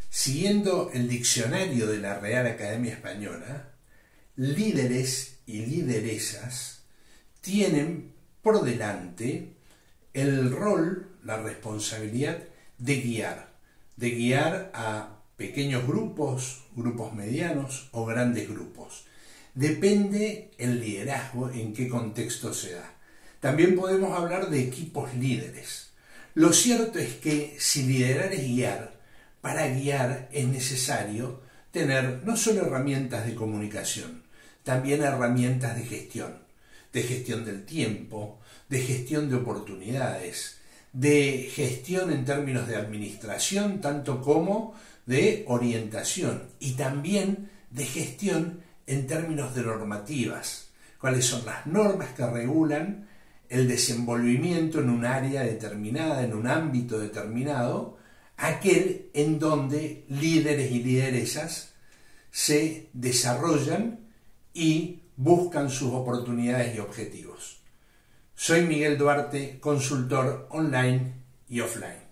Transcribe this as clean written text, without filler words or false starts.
Siguiendo el diccionario de la Real Academia Española, líderes y lideresas tienen por delante el rol, la responsabilidad de guiar a pequeños grupos, grupos medianos o grandes grupos. Depende el liderazgo en qué contexto se da. También podemos hablar de equipos líderes. Lo cierto es que si liderar es guiar, para guiar es necesario tener no solo herramientas de comunicación, también herramientas de gestión del tiempo, de gestión de oportunidades, de gestión en términos de administración, tanto como de orientación, y también de gestión en términos de normativas. ¿Cuáles son las normas que regulan el desenvolvimiento en un área determinada, en un ámbito determinado, aquel en donde líderes y lideresas se desarrollan y buscan sus oportunidades y objetivos? Soy Miguel Duarte, consultor online y offline.